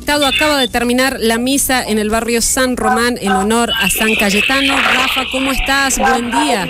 Estado acaba de terminar la misa en el barrio San Román en honor a San Cayetano. Rafa, ¿cómo estás? Buen día.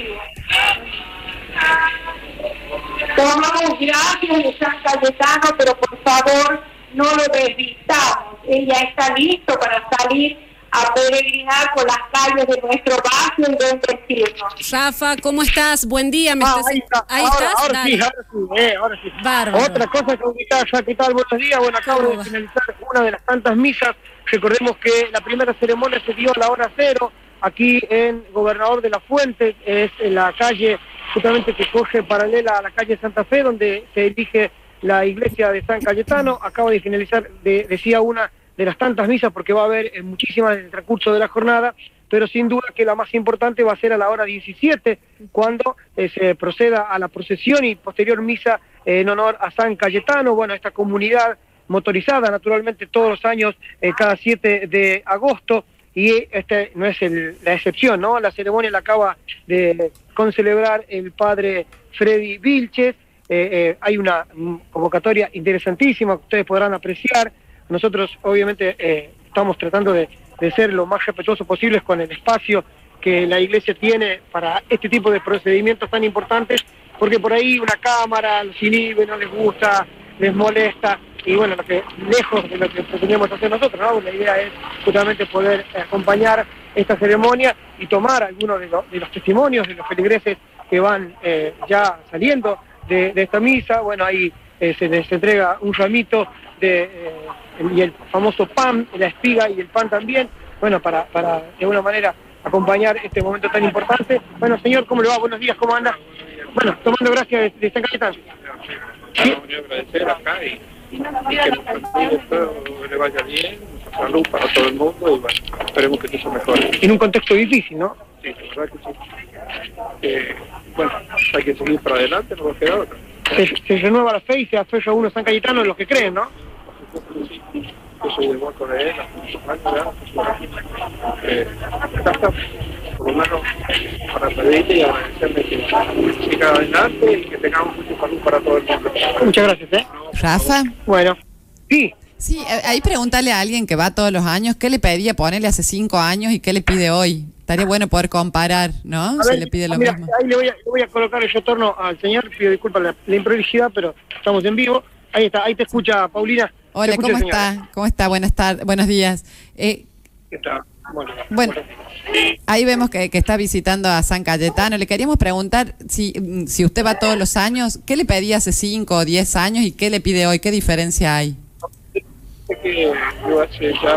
Tomamos gracias de San Cayetano, pero por favor no lo desvistamos. Ella está listo para salir a peregrinar por las calles de nuestro barrio y bendecirnos. Rafa, ¿cómo estás? Buen día. Ahí está. Ahí estás. Ahora sí. Bárbaro. Otra cosa que ya, ¿qué tal? Buenos días. Bueno, acabo de finalizar una de las tantas misas. Recordemos que la primera ceremonia se dio a la hora 0, aquí en Gobernador de la Fuente, es en la calle justamente que coge paralela a la calle Santa Fe, donde se dirige la iglesia de San Cayetano. Acabo de finalizar, decía, una de las tantas misas, porque va a haber muchísimas en el transcurso de la jornada, pero sin duda que la más importante va a ser a la hora 17, cuando se proceda a la procesión y posterior misa en honor a San Cayetano. Bueno, esta comunidad motorizada, naturalmente, todos los años, cada 7 de agosto, y este no es la excepción, ¿no? La ceremonia la acaba de concelebrar el padre Freddy Vilches. Hay una convocatoria interesantísima que ustedes podrán apreciar. Nosotros obviamente estamos tratando de ser lo más respetuosos posibles con el espacio que la iglesia tiene para este tipo de procedimientos tan importantes, porque por ahí una cámara los inhibe, no les gusta, les molesta, y bueno, lejos de lo que pretendemos hacer nosotros, ¿no? La idea es justamente poder acompañar esta ceremonia y tomar algunos de los testimonios de los feligreses que van ya saliendo de esta misa. Bueno, ahí se les entrega un ramito y el famoso pan, la espiga y el pan también, bueno, para de alguna manera acompañar este momento tan importante. Bueno, señor, ¿cómo le va? Buenos días, ¿cómo anda? Bueno, tomando gracias de San Cayetano. ¿Sí? Agradecer acá y que todo le vaya bien, salud para todo el mundo y bueno, esperemos que eso mejore. En un contexto difícil, ¿no? Sí, la verdad que sí. Bueno, hay que seguir para adelante, no va a quedar otra. Se renueva la fe y se aferra uno a San Cayetano en los que creen, ¿no? Sí. Yo soy de Huaco de él, acá está, por lo menos para pedirle y agradecerle que siga adelante y que tengamos mucha salud para todo el mundo. Muchas gracias, Rafa. Bueno, sí. Sí, ahí pregúntale a alguien que va todos los años, ¿qué le pedía ponerle hace 5 años y qué le pide hoy? Estaría bueno poder comparar, ¿no? Si le pide lo mismo. Ahí le voy a colocar el retorno al señor, pido disculpas la improvisidad, pero estamos en vivo. Ahí está, ahí te escucha Paulina. Hola, ¿cómo está? ¿Cómo está? Buenas tardes, buenos días. ¿Qué tal? Bueno, ahí vemos que está visitando a San Cayetano. Le queríamos preguntar si usted va todos los años, ¿qué le pedía hace 5 o 10 años y qué le pide hoy? ¿Qué diferencia hay? Sé que yo hace ya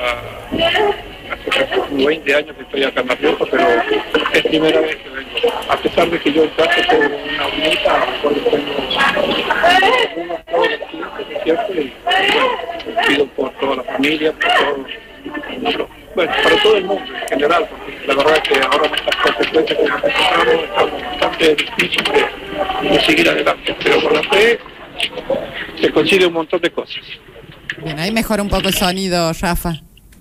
hace 20 años que estoy acá en La Rioja, pero es primera vez que vengo. A pesar de que yo en casa tengo una unita, a lo mejor tengo algunos todos los clientes, ¿es cierto? Y bueno, pido por toda la familia, por todo, bueno, para todo el mundo en general, porque la verdad es que ahora nuestras consecuencias que nos encontramos estamos bastante difíciles de seguir adelante, pero con la fe se consigue un montón de cosas. Bien, ahí mejora un poco el sonido, Rafa.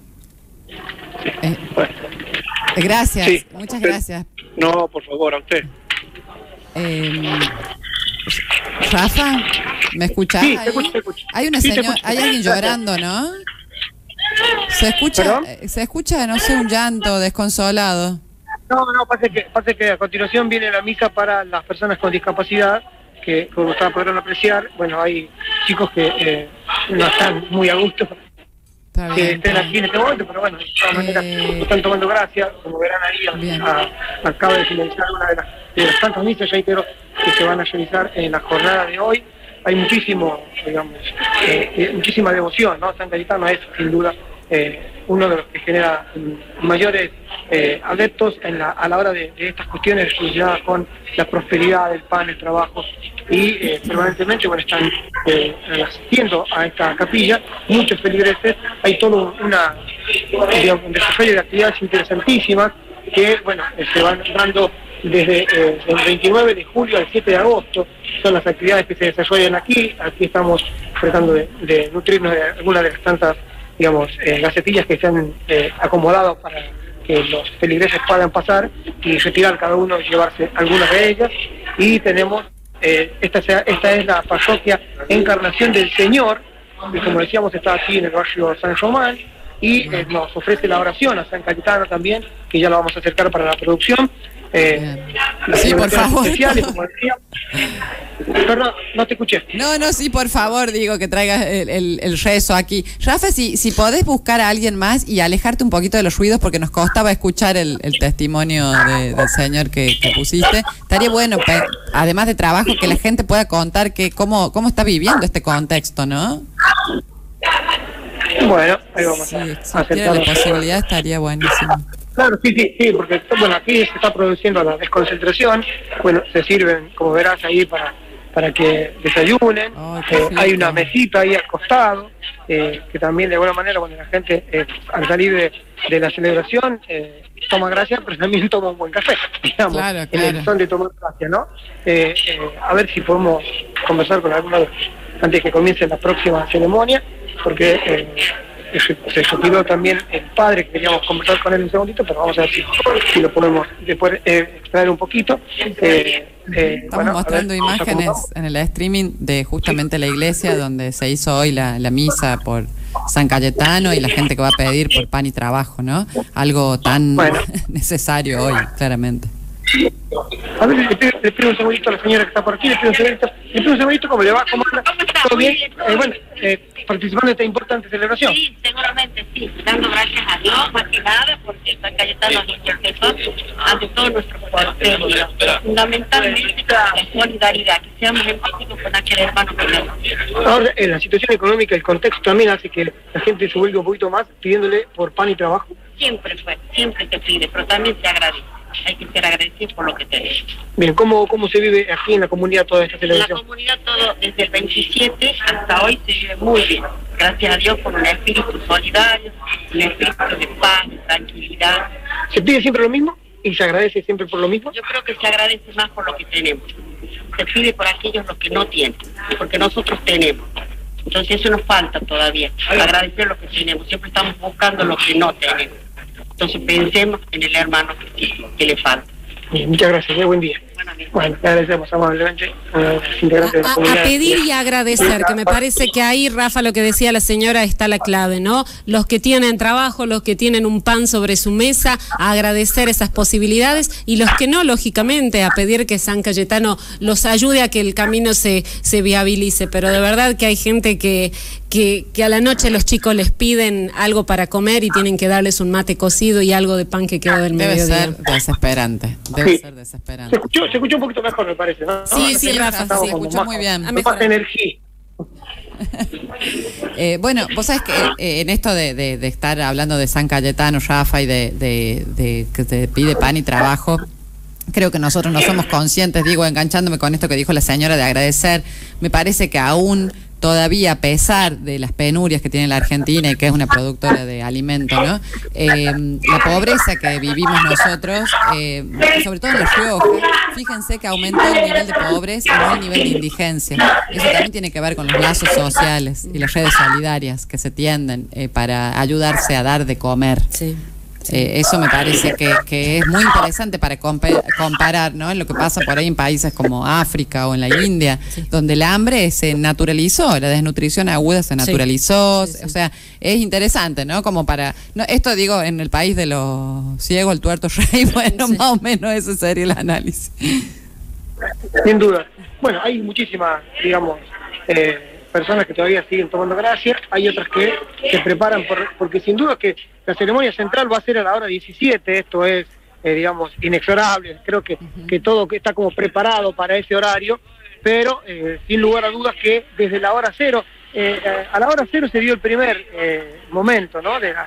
Bueno. Gracias, Sí, muchas gracias. No, por favor, a usted. Rafa, ¿me escuchás? Sí, ahí? te escucho. Hay una Sí, señora, hay alguien llorando, ¿no? Se escucha, no sé, un llanto desconsolado. No, pasa que a continuación viene la misa para las personas con discapacidad, que como ustedes podrán apreciar, bueno, hay chicos que no están muy a gusto que estén aquí en este momento, pero bueno, de todas maneras están tomando gracia, como verán ahí, acaba de finalizar una de las tantas misas, ya reitero, que se van a realizar en la jornada de hoy. Hay muchísimo, digamos, muchísima devoción, ¿no? San Cayetano es, sin duda, uno de los que genera mayores adeptos a la hora de estas cuestiones relacionadas con la prosperidad del pan, el trabajo, y permanentemente están asistiendo a esta capilla muchos feligreses. Hay todo un desarrollo de actividades interesantísimas que se van dando desde el 29 de julio al 7 de agosto. Son las actividades que se desarrollan aquí estamos tratando de nutrirnos de algunas de las tantas, digamos, gacetillas que se han acomodado para que los feligreses puedan pasar y retirar cada uno, llevarse algunas de ellas. Y tenemos, esta es la parroquia Encarnación del Señor, y como decíamos está aquí en el barrio San Román, y nos ofrece la oración a San Cayetano también, que ya lo vamos a acercar para la producción. Sí, por favor. Especiales, como decía. Perdón, no te escuché. No, sí, por favor, digo que traigas el rezo aquí. Rafa, si podés buscar a alguien más y alejarte un poquito de los ruidos, porque nos costaba escuchar el testimonio del señor que pusiste, estaría bueno, además de trabajo, que la gente pueda contar cómo está viviendo este contexto, ¿no? Bueno, ahí vamos si a existiera la posibilidad, estaría buenísimo. Claro, sí, porque bueno, aquí se está produciendo la desconcentración, bueno, se sirven, como verás ahí, para que desayunen, hay una mesita ahí al costado, que también de alguna manera, cuando la gente al salir de la celebración toma gracia, pero también toma un buen café, digamos, claro. en el son de tomar gracia, ¿no? A ver si podemos conversar con algunos antes que comience la próxima ceremonia, porque se pidió también el padre, que queríamos conversar con él un segundito, pero vamos a ver si lo podemos después extraer un poquito. Estamos mostrando imágenes en el streaming de justamente la iglesia donde se hizo hoy la misa por San Cayetano y la gente que va a pedir por pan y trabajo, ¿no? Algo tan necesario hoy, claramente. A ver, le pido un segundito a la señora que está por aquí, le pido un segundito, ¿cómo le va? ¿Cómo anda? ¿Todo bien? Participando en esta importante celebración. Sí, seguramente sí, dando gracias a Dios, más que nada, porque San Cayetano es nuestro Jesús, ante todo nuestro pueblo. Fundamentalmente la solidaridad, que seamos empáticos con aquel hermano que tenemos. Ahora, la situación económica, el contexto también hace que la gente se vuelva un poquito más pidiéndole por pan y trabajo. Siempre se pide, pero también se agradece. Hay que ser agradecidos por lo que tenemos. Bien, ¿cómo se vive aquí en la comunidad toda esta celebración? En la comunidad todo, desde el 27 hasta hoy, se vive muy bien. Gracias a Dios por un espíritu solidario, un espíritu de paz, de tranquilidad. ¿Se pide siempre lo mismo y se agradece siempre por lo mismo? Yo creo que se agradece más por lo que tenemos. Se pide por aquellos los que no tienen, porque nosotros tenemos. Entonces eso nos falta todavía, agradecer lo que tenemos. Siempre estamos buscando lo que no tenemos. Entonces pensemos en el hermano que le falta. Bien, muchas gracias, buen día. Bueno, le agradecemos amablemente a los integrantes de la comunidad. A pedir y agradecer, que me parece que ahí, Rafa, lo que decía la señora, está la clave, ¿no? Los que tienen trabajo, los que tienen un pan sobre su mesa, a agradecer esas posibilidades, y los que no, lógicamente, a pedir que San Cayetano los ayude a que el camino se viabilice. Pero de verdad que hay gente que a la noche los chicos les piden algo para comer y tienen que darles un mate cocido y algo de pan que quedó del mediodía. Debe ser desesperante, ser desesperante. Se escuchó un poquito mejor, me parece, ¿no? Sí, Rafa, se escuchó muy bien. Más energía. Bueno, vos sabés que en esto de estar hablando de San Cayetano, Rafa, y de que te pide pan y trabajo, creo que nosotros no somos conscientes, digo, enganchándome con esto que dijo la señora de agradecer, me parece que aún todavía, a pesar de las penurias que tiene la Argentina y que es una productora de alimentos, ¿no? La pobreza que vivimos nosotros, sobre todo en La Rioja, fíjense que aumentó el nivel de pobreza y no el nivel de indigencia. Eso también tiene que ver con los lazos sociales y las redes solidarias que se tienden para ayudarse a dar de comer. Sí. Eso me parece que es muy interesante para comparar, ¿no? Lo que pasa por ahí en países como África o en la India, donde el hambre se naturalizó, la desnutrición aguda se naturalizó, o sea, es interesante, ¿no? Como para, no, esto digo, en el país de los ciegos, el tuerto rey, bueno, más o menos ese sería el análisis. Sin duda. Bueno, hay muchísimas, digamos, personas que todavía siguen tomando gracia, hay otras que se preparan porque sin duda que la ceremonia central va a ser a la hora 17, esto es, digamos, inexorable, creo que todo está como preparado para ese horario, pero sin lugar a dudas que desde la hora cero, a la hora cero se dio el primer momento, ¿no? de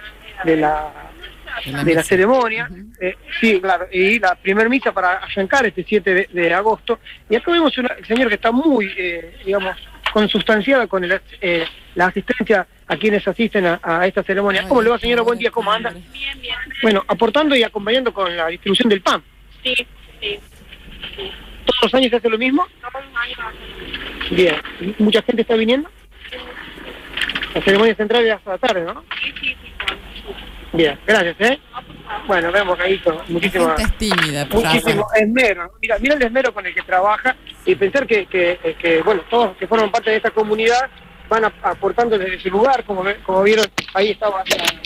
la ceremonia, sí, claro, y la primer misa para arrancar este 7 de agosto, y acá vemos el señor que está muy, digamos, consustanciada con la asistencia a quienes asisten a esta ceremonia. ¿Cómo le va, señora? Buen día, ¿cómo anda? Bien. Bueno, aportando y acompañando con la distribución del pan. Sí. ¿Todos los años se hace lo mismo? Todos los años. Bien. ¿Mucha gente está viniendo? La ceremonia central es hasta la tarde, ¿no? Sí. Bien, gracias, Bueno, vemos ahí muchísimo esmero, ¿no? Mira el esmero con el que trabaja, y pensar que bueno, todos que forman parte de esta comunidad van aportando desde ese lugar, como vieron, ahí estaba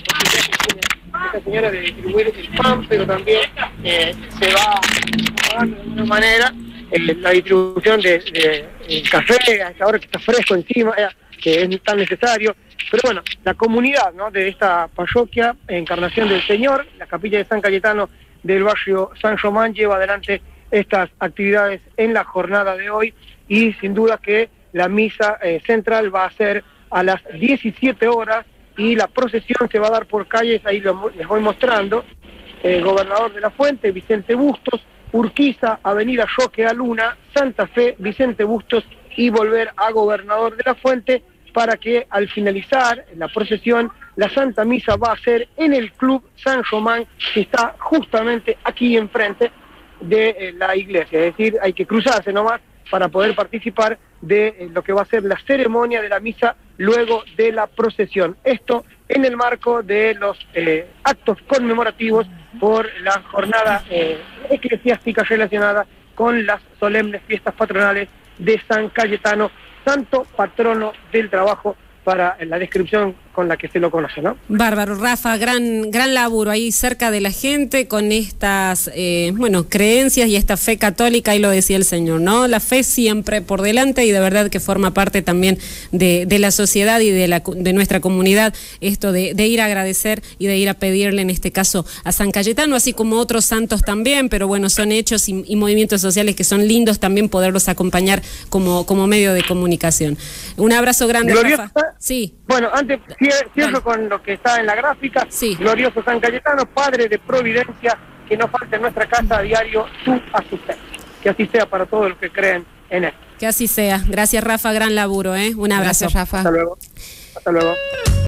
esta señora de distribuir el pan, pero también se va de alguna manera la distribución de café, a esta hora que está fresco encima, que es tan necesario. Pero bueno, la comunidad, ¿no?, de esta parroquia, Encarnación del Señor, la capilla de San Cayetano del barrio San Román, lleva adelante estas actividades en la jornada de hoy, y sin duda que la misa central va a ser a las 17 horas y la procesión se va a dar por calles, ahí les voy mostrando, Gobernador de la Fuente, Vicente Bustos, Urquiza, Avenida Roque a Luna, Santa Fe, Vicente Bustos y volver a Gobernador de la Fuente, para que al finalizar la procesión la Santa Misa va a ser en el Club San Román, que está justamente aquí enfrente de la iglesia. Es decir, hay que cruzarse nomás para poder participar de lo que va a ser la ceremonia de la misa luego de la procesión. Esto en el marco de los actos conmemorativos por la jornada eclesiástica relacionada con las solemnes fiestas patronales de San Cayetano, santo patrono del trabajo, para la descripción con la que se lo conoce, ¿no? Bárbaro, Rafa, gran laburo ahí cerca de la gente con estas, creencias y esta fe católica, y lo decía el Señor, ¿no? La fe siempre por delante, y de verdad que forma parte también de la sociedad y de nuestra comunidad, esto de ir a agradecer y de ir a pedirle, en este caso, a San Cayetano, así como otros santos también, pero bueno, son hechos y movimientos sociales que son lindos también poderlos acompañar como medio de comunicación. Un abrazo grande, Glorioso, Rafa. Sí. Bueno, antes cierro con lo que está en la gráfica. Sí. Glorioso San Cayetano, Padre de Providencia, que no falte en nuestra casa a diario tu asistencia. Que así sea para todos los que creen en él. Que así sea. Gracias, Rafa, gran laburo, ¿eh? Un abrazo. Gracias, Rafa. Hasta luego. Hasta luego.